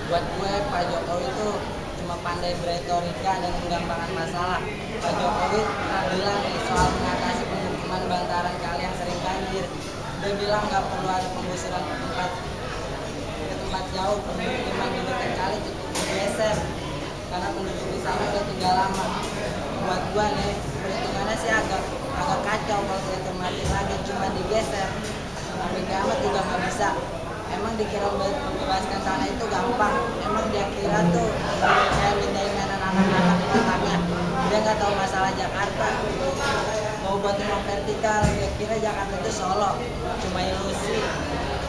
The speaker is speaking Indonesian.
Buat gue Pak Jokowi itu cuma pandai beretorika dan menggampangkan masalah. Pak Jokowi bilang nih soal mengatasi pemukiman bantaran kali yang sering banjir. Dia bilang nggak perlu ada penggusuran ke tempat jauh, pemukiman di dekat kali cukup digeser karena penduduk di sana udah tinggal lama. Buat gua nih perhitungannya sih agak kacau kalau dicermati lagi, cuma digeser sampai kiamat juga nggak bisa. Emang dikira membebaskan tanah itu gampang? Emang dia kira tuh kayak pindahin mainan anak-anak di otaknya? Dia nggak tahu masalah Jakarta. Mau buat rumah vertikal, dia kira Jakarta itu Solo, cuma ilusi.